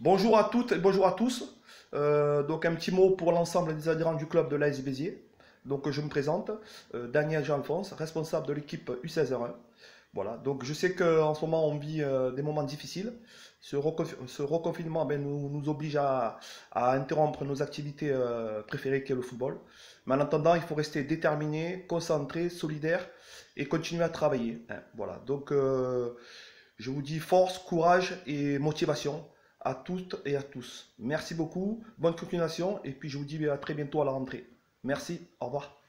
Bonjour à toutes et bonjour à tous. Donc un petit mot pour l'ensemble des adhérents du club de l'AS Béziers. Donc je me présente, Daniel Jean-Alphonse, responsable de l'équipe U16-R1. Voilà, donc je sais qu'en ce moment on vit des moments difficiles. Ce reconfinement nous oblige à interrompre nos activités préférées qui est le football. Mais en attendant, il faut rester déterminé, concentré, solidaire et continuer à travailler, hein. Voilà, donc je vous dis force, courage et motivation à toutes et à tous. Merci beaucoup, bonne continuation et puis je vous dis à très bientôt à la rentrée. Merci, au revoir.